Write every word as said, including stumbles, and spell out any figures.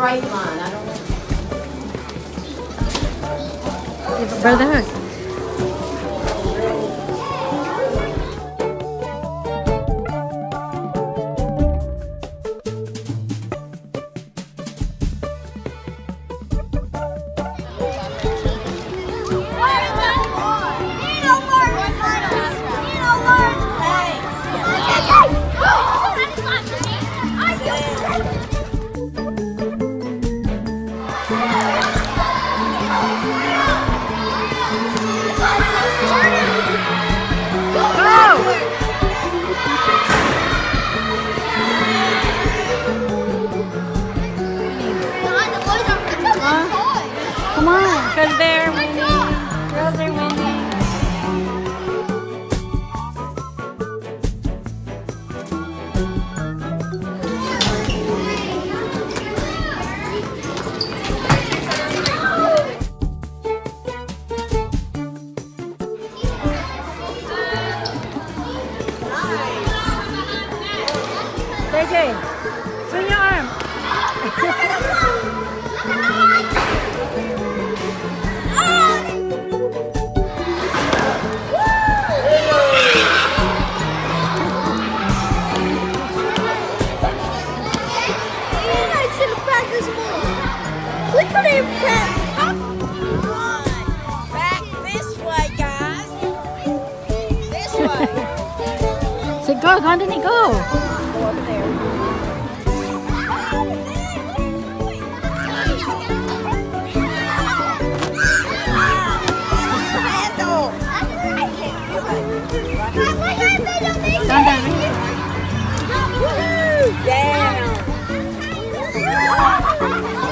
straight line. I don't know. Give a brother a hug. Come on, because they're winning. Girls are winning. T J, swing your arm. We could have back this way, guys. This way. So go, continue, go. Go over there. Down, down. Down.